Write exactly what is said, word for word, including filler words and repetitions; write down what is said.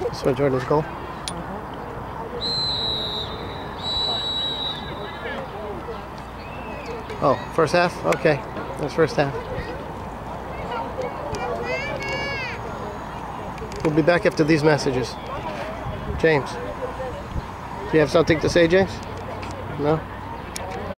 So Jordan's goal. Oh, first half? Okay, that's first half. We'll be back after these messages. James, do you have something to say, James? No?